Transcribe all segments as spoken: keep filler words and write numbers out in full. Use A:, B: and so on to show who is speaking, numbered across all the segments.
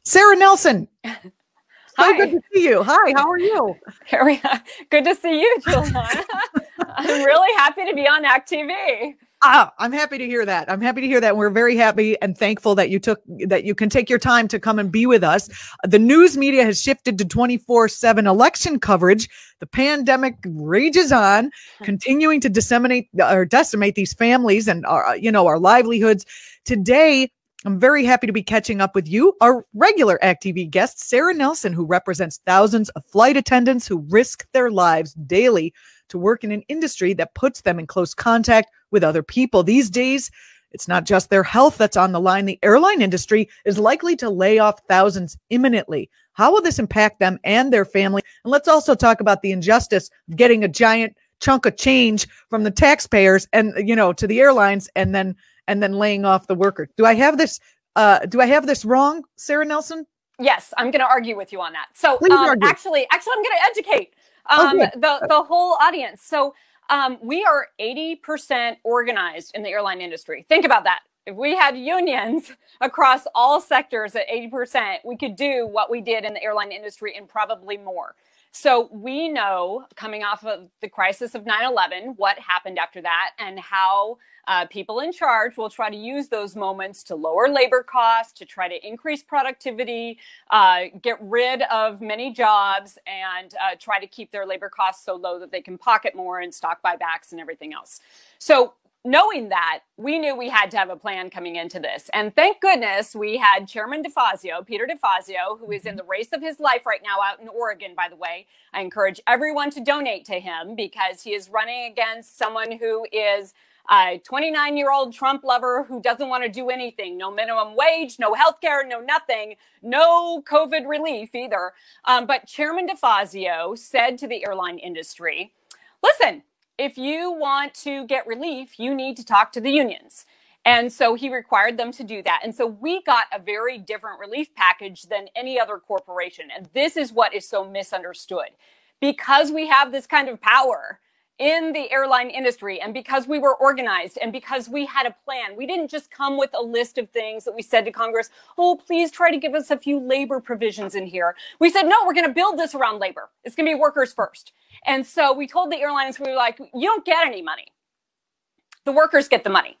A: Sara Nelson. So
B: Hi.
A: good to see you. Hi, how are you?
B: Here we are. Good to see you, Julianna. I'm really happy to be on Act T V.
A: Ah, I'm happy to hear that. I'm happy to hear that. We're very happy and thankful that you took that you can take your time to come and be with us. The news media has shifted to twenty-four seven election coverage. The pandemic rages on, continuing to disseminate or decimate these families and our, you know, our livelihoods. Today, I'm very happy to be catching up with you, our regular Act T V guest, Sara Nelson, who represents thousands of flight attendants who risk their lives daily to work in an industry that puts them in close contact with other people. These days, it's not just their health that's on the line. The airline industry is likely to lay off thousands imminently. How will this impact them and their family? And let's also talk about the injustice of getting a giant chunk of change from the taxpayers and, you know, to the airlines and then and then laying off the worker. Do I have this? Uh, do I have this wrong, Sara Nelson?
B: Yes, I'm going to argue with you on that. So
A: Please
B: um,
A: argue.
B: actually, actually, I'm going to educate um,
A: Oh,
B: the the whole audience. So um, we are eighty percent organized in the airline industry. Think about that. If we had unions across all sectors at eighty percent, we could do what we did in the airline industry and probably more. So we know, coming off of the crisis of nine eleven, what happened after that and how uh, people in charge will try to use those moments to lower labor costs, to try to increase productivity, uh, get rid of many jobs, and uh, try to keep their labor costs so low that they can pocket more and stock buybacks and everything else. So knowing that, we knew we had to have a plan coming into this. And thank goodness we had Chairman DeFazio, Peter DeFazio, who is in the race of his life right now out in Oregon, by the way. I encourage everyone to donate to him because he is running against someone who is a twenty-nine-year-old Trump lover who doesn't want to do anything. No minimum wage, no health care, no nothing, no COVID relief either. Um, but Chairman DeFazio said to the airline industry, listen, if you want to get relief, you need to talk to the unions. And so he required them to do that. And so we got a very different relief package than any other corporation. And this is what is so misunderstood. Because we have this kind of power in the airline industry, and because we were organized, and because we had a plan, we didn't just come with a list of things that we said to Congress, oh, please try to give us a few labor provisions in here. We said, no, we're going to build this around labor. It's going to be workers first. And so we told the airlines, we were like, you don't get any money. The workers get the money.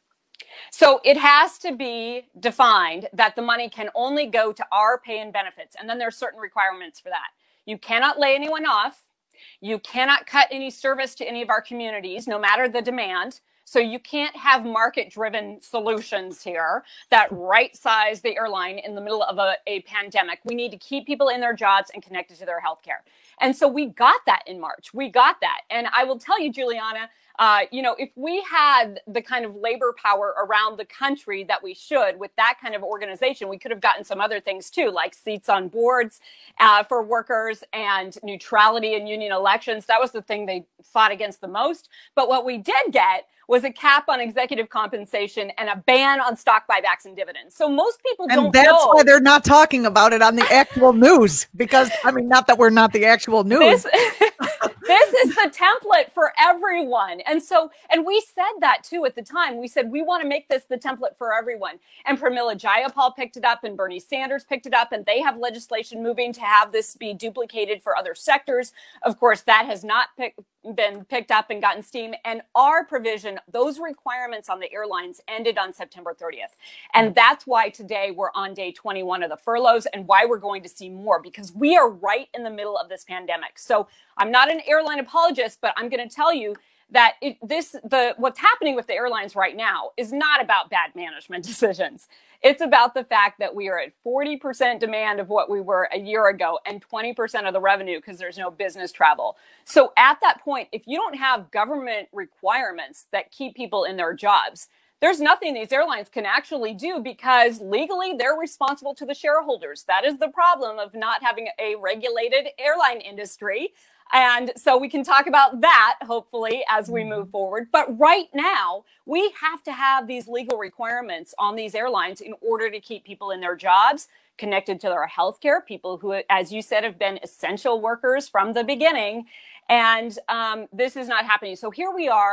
B: So it has to be defined that the money can only go to our pay and benefits. And then there's certain requirements for that. You cannot lay anyone off. You cannot cut any service to any of our communities, no matter the demand. So you can't have market-driven solutions here that right-size the airline in the middle of a, a pandemic. We need to keep people in their jobs and connected to their healthcare. And so we got that in March. We got that. And I will tell you, Julianna, uh, you know, if we had the kind of labor power around the country that we should with that kind of organization, we could have gotten some other things too, like seats on boards uh, for workers and neutrality in union elections. That was the thing they fought against the most. But what we did get was a cap on executive compensation and a ban on stock buybacks and dividends. So most people don't know.
A: And that's why they're not talking about it on the actual news, because, I mean, not that we're not the actual news.
B: This, this is the template for everyone. And so, and we said that too at the time. We said, we want to make this the template for everyone. And Pramila Jayapal picked it up and Bernie Sanders picked it up, and they have legislation moving to have this be duplicated for other sectors. Of course, that has not picked been picked up and gotten steam. And our provision, those requirements on the airlines ended on September thirtieth. And that's why today we're on day twenty-one of the furloughs and why we're going to see more, because we are right in the middle of this pandemic. So I'm not an airline apologist, but I'm going to tell you that it, this, the, what's happening with the airlines right now is not about bad management decisions. It's about the fact that we are at forty percent demand of what we were a year ago and twenty percent of the revenue because there's no business travel. So at that point, if you don't have government requirements that keep people in their jobs, there's nothing these airlines can actually do because legally they're responsible to the shareholders. That is the problem of not having a regulated airline industry. And so we can talk about that, hopefully, as we move forward. But right now, we have to have these legal requirements on these airlines in order to keep people in their jobs, connected to their healthcare, people who, as you said, have been essential workers from the beginning. And um, this is not happening. So here we are,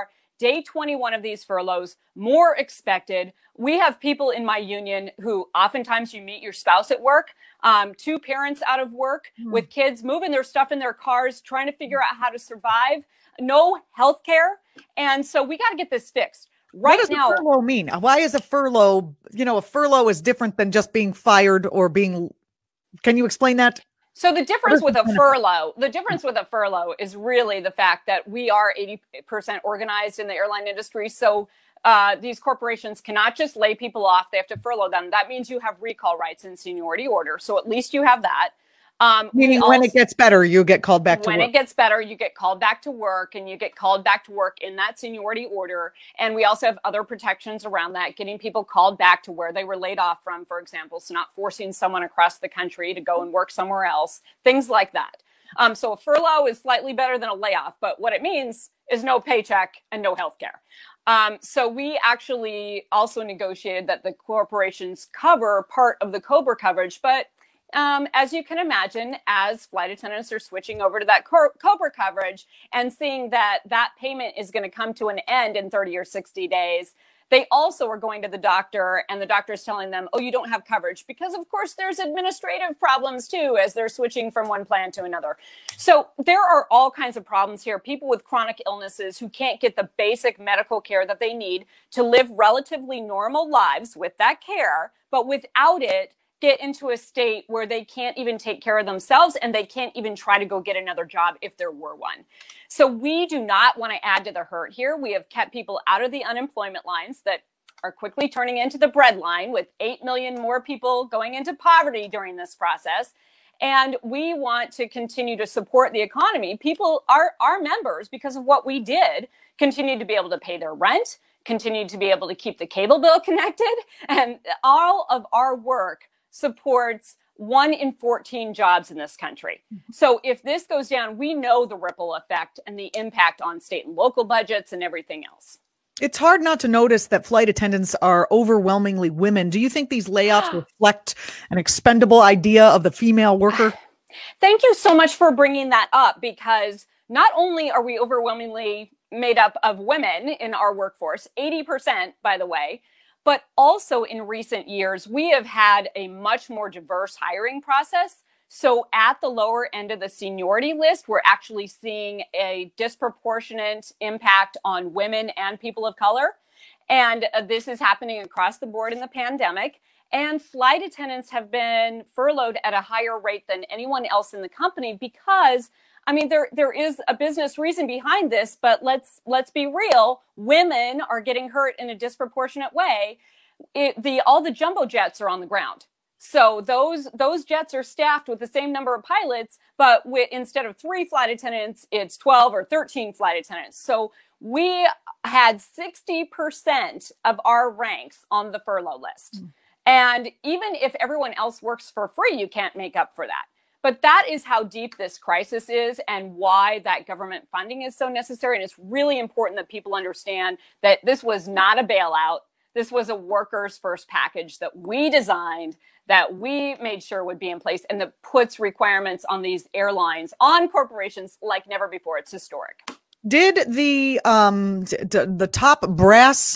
B: day twenty-one of these furloughs, more expected. We have people in my union who oftentimes you meet your spouse at work, um, two parents out of work mm. with kids moving their stuff in their cars, trying to figure out how to survive, no health care. And so we got to get this fixed. Right
A: what does
B: now,
A: a furlough mean? Why is a furlough, you know, a furlough is different than just being fired or being, can you explain that?
B: So the difference with a furlough, the difference with a furlough is really the fact that we are eighty percent organized in the airline industry. So uh, these corporations cannot just lay people off. They have to furlough them. That means you have recall rights in seniority order. So at least you have that. Um,
A: Meaning
B: also,
A: when it gets better, you get called back to
B: when
A: work.
B: When it gets better, you get called back to work, and you get called back to work in that seniority order. And we also have other protections around that, getting people called back to where they were laid off from, for example, so not forcing someone across the country to go and work somewhere else, things like that. Um, so a furlough is slightly better than a layoff, but what it means is no paycheck and no health care. Um, so we actually also negotiated that the corporations cover part of the COBRA coverage, but Um, as you can imagine, as flight attendants are switching over to that COBRA coverage and seeing that that payment is going to come to an end in thirty or sixty days, they also are going to the doctor, and the doctor is telling them, oh, you don't have coverage, because of course there's administrative problems too as they're switching from one plan to another. So there are all kinds of problems here. People with chronic illnesses who can't get the basic medical care that they need to live relatively normal lives with that care, but without it, get into a state where they can't even take care of themselves, and they can't even try to go get another job if there were one. So we do not want to add to the hurt here. We have kept people out of the unemployment lines that are quickly turning into the bread line, with eight million more people going into poverty during this process. And we want to continue to support the economy. People, our, our members, because of what we did, continue to be able to pay their rent, continue to be able to keep the cable bill connected, and all of our work supports one in fourteen jobs in this country. So if this goes down, we know the ripple effect and the impact on state and local budgets and everything else.
A: It's hard not to notice that flight attendants are overwhelmingly women. Do you think these layoffs reflect an expendable idea of the female worker?
B: Thank you so much for bringing that up, because not only are we overwhelmingly made up of women in our workforce, eighty percent, by the way, but also in recent years, we have had a much more diverse hiring process. So at the lower end of the seniority list, we're actually seeing a disproportionate impact on women and people of color. And uh, this is happening across the board in the pandemic. And flight attendants have been furloughed at a higher rate than anyone else in the company because, I mean, there there is a business reason behind this, but let's let's be real. Women are getting hurt in a disproportionate way. It, the all the jumbo jets are on the ground, so those those jets are staffed with the same number of pilots, but with, instead of three flight attendants, it's twelve or thirteen flight attendants. So we had sixty percent of our ranks on the furlough list, mm. and even if everyone else works for free, you can't make up for that. But that is how deep this crisis is and why that government funding is so necessary. And it's really important that people understand that this was not a bailout. This was a workers' first package that we designed, that we made sure would be in place, and that puts requirements on these airlines, on corporations like never before. It's historic.
A: Did the um, d- the top brass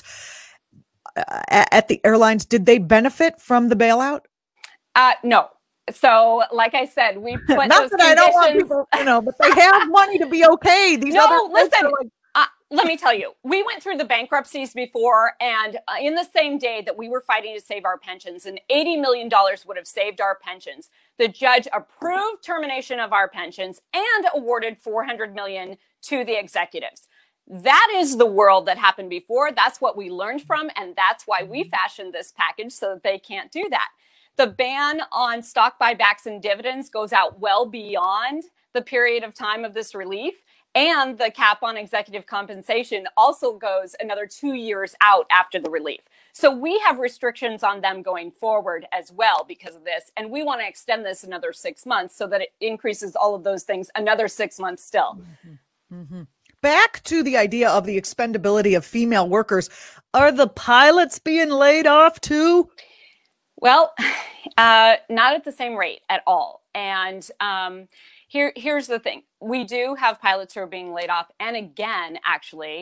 A: at the airlines, did they benefit from the bailout?
B: Uh, no. So, like I said, we put
A: Not
B: those
A: that
B: conditions,
A: I don't want people, you know, but they have money to be okay. These
B: no,
A: other
B: listen,
A: like-
B: uh, let me tell you, we went through the bankruptcies before, and uh, in the same day that we were fighting to save our pensions, and eighty million dollars would have saved our pensions, the judge approved termination of our pensions and awarded four hundred million dollars to the executives. That is the world that happened before. That's what we learned from, and that's why we fashioned this package so that they can't do that. The ban on stock buybacks and dividends goes out well beyond the period of time of this relief. And the cap on executive compensation also goes another two years out after the relief. So we have restrictions on them going forward as well because of this. And we want to extend this another six months so that it increases all of those things another six months still.
A: Mm-hmm. Mm-hmm. Back to the idea of the expendability of female workers. Are the pilots being laid off too?
B: Well, uh, not at the same rate at all. And um, here, here's the thing. We do have pilots who are being laid off. And again, actually,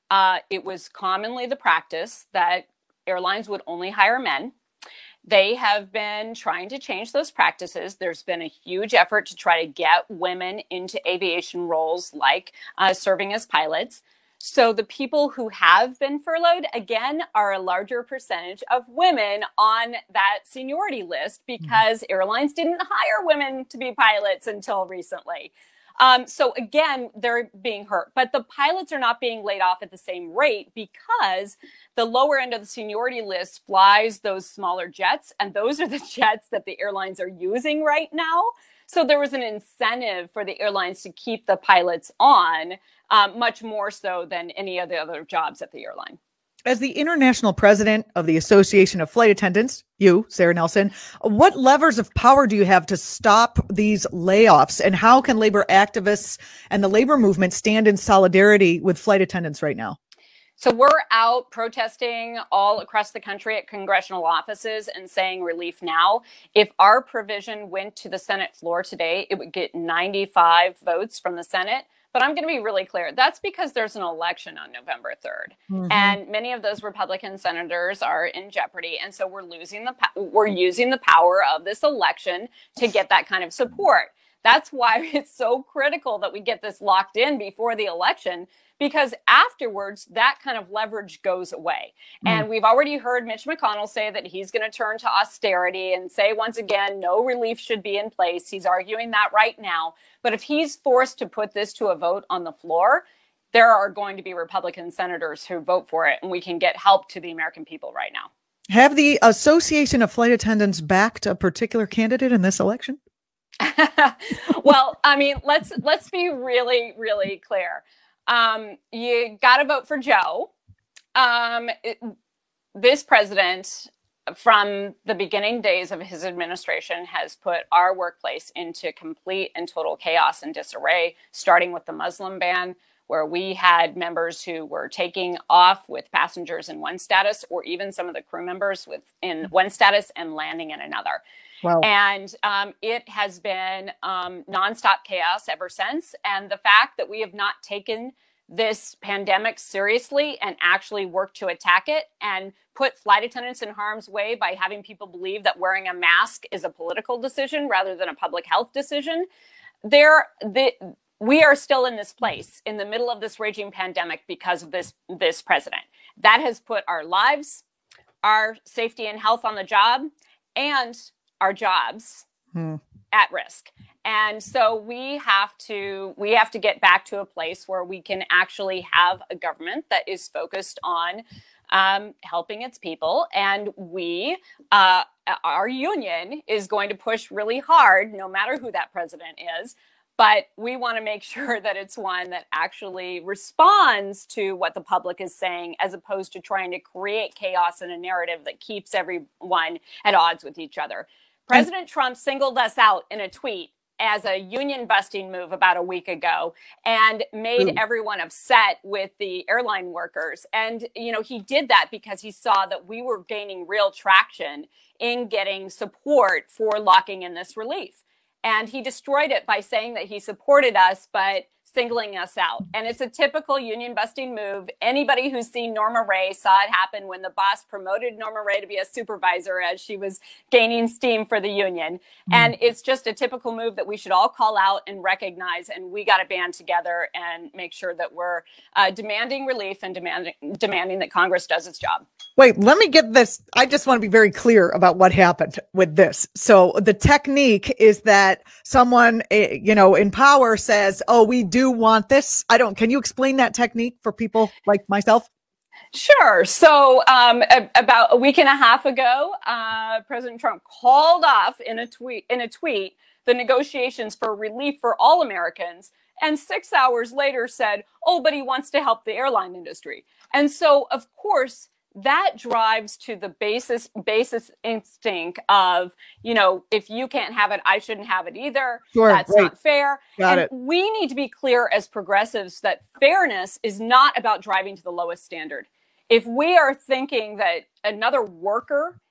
B: uh, it was commonly the practice that airlines would only hire men. They have been trying to change those practices. There's been a huge effort to try to get women into aviation roles like uh, serving as pilots. So the people who have been furloughed, again, are a larger percentage of women on that seniority list because mm-hmm. airlines didn't hire women to be pilots until recently. Um, so again, they're being hurt, but the pilots are not being laid off at the same rate because the lower end of the seniority list flies those smaller jets, and those are the jets that the airlines are using right now. So there was an incentive for the airlines to keep the pilots on, um, much more so than any of the other jobs at the airline.
A: As the international president of the Association of Flight Attendants, you, Sara Nelson, what levers of power do you have to stop these layoffs? And how can labor activists and the labor movement stand in solidarity with flight attendants right now?
B: So we're out protesting all across the country at congressional offices and saying relief now. If our provision went to the Senate floor today, it would get ninety-five votes from the Senate. But I'm going to be really clear. That's because there's an election on November third. Mm-hmm. And many of those Republican senators are in jeopardy. And so we're losing the, we're using the power of this election to get that kind of support. That's why it's so critical that we get this locked in before the election, because afterwards, that kind of leverage goes away. Mm. And we've already heard Mitch McConnell say that he's going to turn to austerity and say, once again, no relief should be in place. He's arguing that right now. But if he's forced to put this to a vote on the floor, there are going to be Republican senators who vote for it, and we can get help to the American people right now.
A: Have the Association of Flight Attendants backed a particular candidate in this election?
B: Well, I mean, let's let's be really, really clear. Um, you got to vote for Joe. Um, it, this president, from the beginning days of his administration, has put our workplace into complete and total chaos and disarray, starting with the Muslim ban, where we had members who were taking off with passengers in one status, or even some of the crew members with in one status and landing in another. Wow. And um, it has been um, nonstop chaos ever since. And the fact that we have not taken this pandemic seriously and actually worked to attack it and put flight attendants in harm's way by having people believe that wearing a mask is a political decision rather than a public health decision, there, the, we are still in this place in the middle of this raging pandemic because of this, this president. That has put our lives, our safety and health on the job, and our jobs hmm. at risk. And so we have to we have to get back to a place where we can actually have a government that is focused on um, helping its people. And we, uh, our union is going to push really hard, no matter who that president is. But we want to make sure that it's one that actually responds to what the public is saying, as opposed to trying to create chaos and a narrative that keeps everyone at odds with each other. President Trump singled us out in a tweet as a union busting move about a week ago and made Ooh. everyone upset with the airline workers. And, you know, he did that because he saw that we were gaining real traction in getting support for locking in this relief. And he destroyed it by saying that he supported us, but singling us out. And it's a typical union busting move. Anybody who's seen Norma Ray saw it happen when the boss promoted Norma Ray to be a supervisor as she was gaining steam for the union. Mm. And it's just a typical move that we should all call out and recognize. And we got to band together and make sure that we're uh, demanding relief and demanding, demanding that Congress does its job.
A: Wait, let me get this. I just want to be very clear about what happened with this. So the technique is that someone, you know, in power says, oh, we do want this. I don't, can you explain that technique for people like myself?
B: Sure. So um, a, about a week and a half ago, uh, President Trump called off in a tweet, in a tweet, the negotiations for relief for all Americans. And six hours later said, oh, but he wants to help the airline industry. And so, of course, that drives to the basis basis instinct of, you know, if you can't have it, I shouldn't have it either. Sure, That's right. not fair.
A: Got
B: and
A: it.
B: we need to be clear as progressives that fairness is not about driving to the lowest standard. If we are thinking that another worker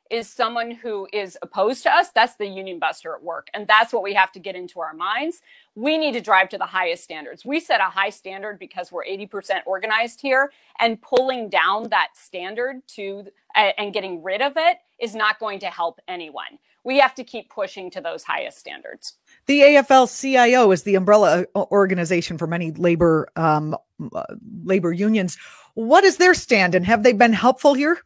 B: is someone who is opposed to us, that's the union buster at work. And that's what we have to get into our minds. We need to drive to the highest standards. We set a high standard because we're eighty percent organized here, and pulling down that standard to uh, and getting rid of it is not going to help anyone. We have to keep pushing to those highest standards.
A: The A F L C I O is the umbrella organization for many labor um, uh, labor unions. What is their stand, and have they been helpful here?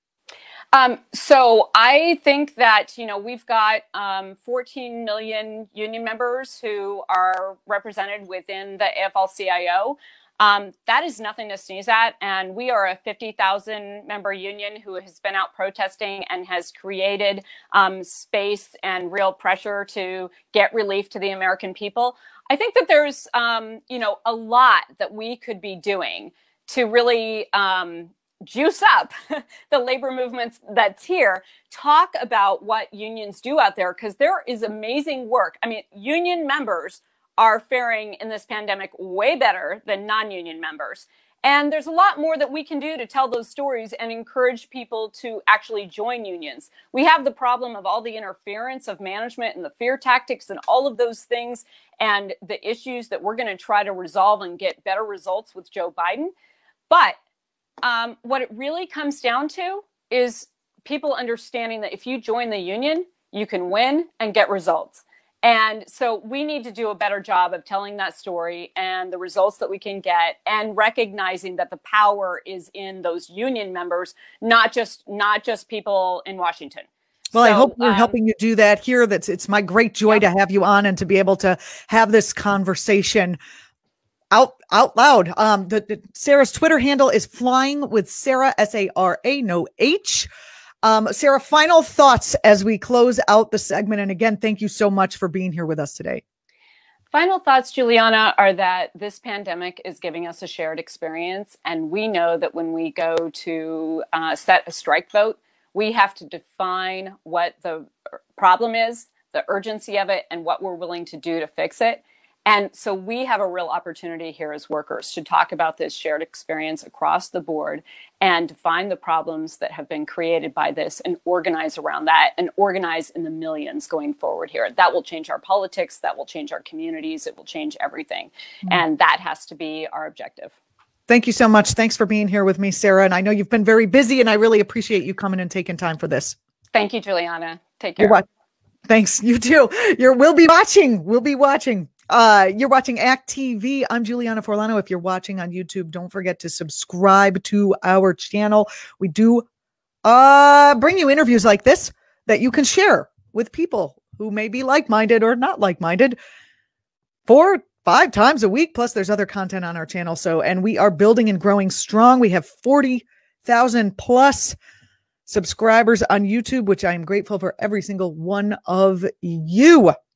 B: Um, so I think that, you know, we've got um, fourteen million union members who are represented within the A F L C I O. Um, that is nothing to sneeze at. And we are a fifty thousand member union who has been out protesting and has created um, space and real pressure to get relief to the American people. I think that there's, um, you know, a lot that we could be doing to really um, juice up the labor movements that's here. Talk about what unions do out there, because there is amazing work. I mean, union members are faring in this pandemic way better than non-union members. And there's a lot more that we can do to tell those stories and encourage people to actually join unions. We have the problem of all the interference of management and the fear tactics and all of those things, and the issues that we're going to try to resolve and get better results with Joe Biden. But um, what it really comes down to is people understanding that if you join the union, you can win and get results. And so we need to do a better job of telling that story and the results that we can get, and recognizing that the power is in those union members, not just not just people in Washington.
A: Well,
B: so,
A: I hope we're
B: um,
A: helping you do that here. That's it's my great joy
B: yeah.
A: to have you on and to be able to have this conversation out out loud. Um, the, the Sarah's Twitter handle is Flying with Sara, S A R A, no H. Um, Sara, final thoughts as we close out the segment. And again, thank you so much for being here with us today.
B: Final thoughts, Juliana, are that this pandemic is giving us a shared experience. And we know that when we go to uh, set a strike vote, we have to define what the problem is, the urgency of it, and what we're willing to do to fix it. And so we have a real opportunity here as workers to talk about this shared experience across the board and define the problems that have been created by this and organize around that and organize in the millions going forward here. That will change our politics. That will change our communities. It will change everything. Mm-hmm. And that has to be our objective.
A: Thank you so much. Thanks for being here with me, Sara. And I know you've been very busy, and I really appreciate you coming and taking time for this.
B: Thank you, Juliana. Take care.
A: You're wa- Thanks. You too. You're, we'll be watching. We'll be watching. Uh, you're watching Act T V. I'm Julianna Forlano. If you're watching on YouTube, don't forget to subscribe to our channel. We do uh, bring you interviews like this that you can share with people who may be like-minded or not like-minded four, five times a week. Plus, there's other content on our channel. So, and we are building and growing strong. We have forty thousand plus subscribers on YouTube, which I am grateful for every single one of you.